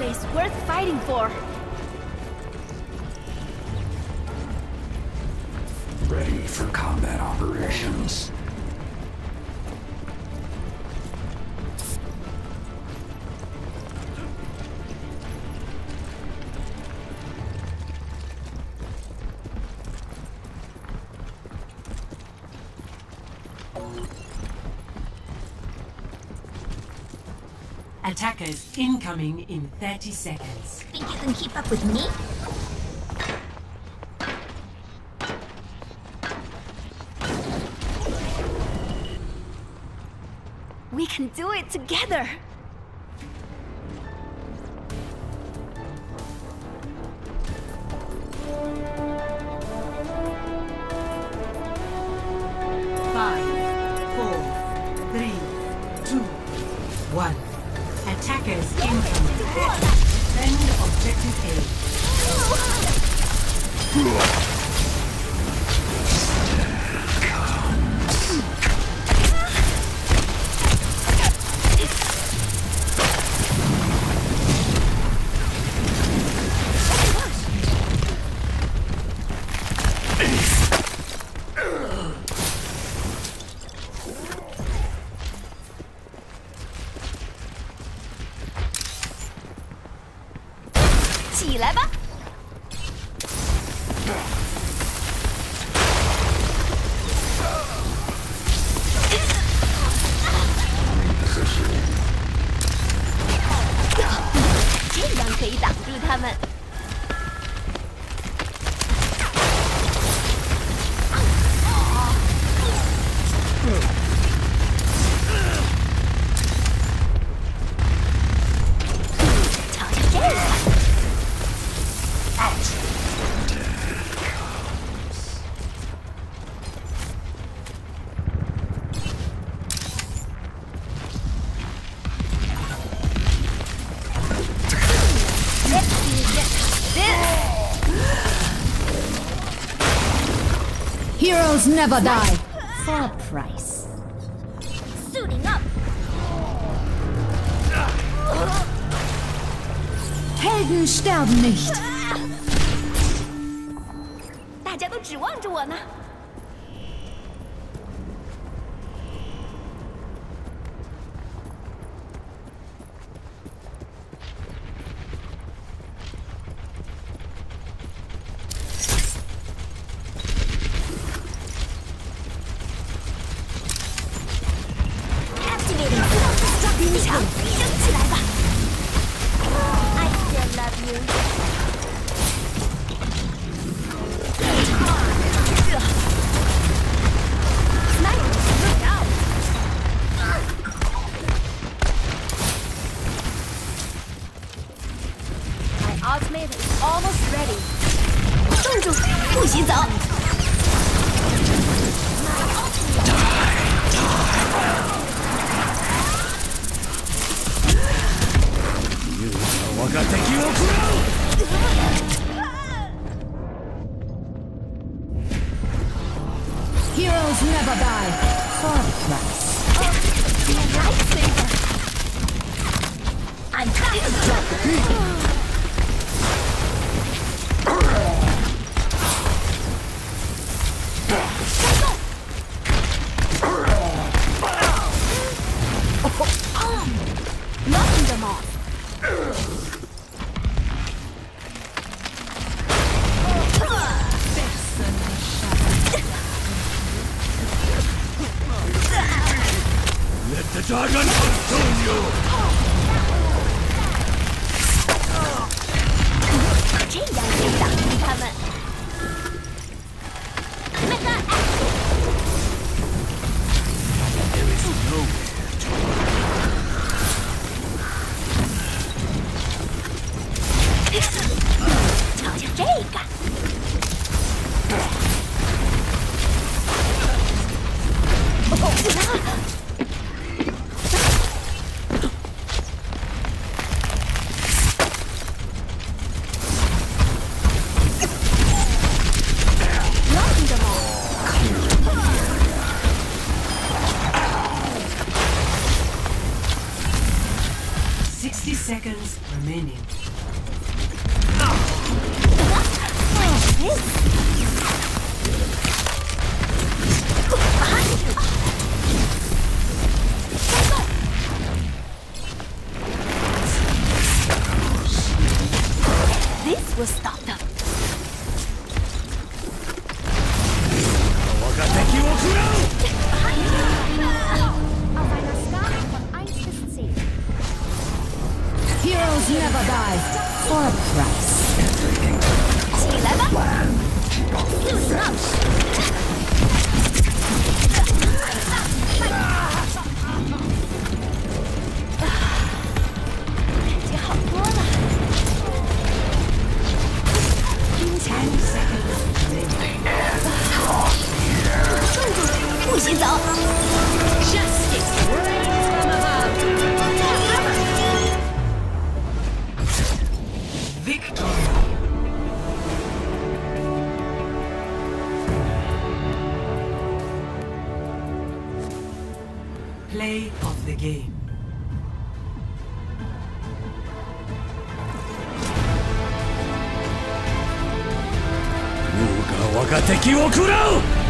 race worth fighting for. Ready for combat operations. Attackers incoming in 30 seconds. Think you can keep up with me? We can do it together! Attackers incoming. Defend objective A. Heroes never die. For a price. Suiting up. Helden sterben nicht. 大家都指望着我呢。冰墙升起来吧 ！I still love you。My ultimate is almost ready。冻住，不许走！ 我が敵を食らう Heroes never die. For a price. Lightsaber. I'm tired. Knocking them off. Let the dragon consume you! 这样可以挡住他们。Mega action! There is nowhere to run. 瞧瞧这个。 が敵を食らう Auf einer Skala von 1 bis 10. Heroes never die. For a price. 起来吧 Loosen up 感觉好多了不许走 Justice reigns from above. Victory. Play of the game. 王が我が敵を食らう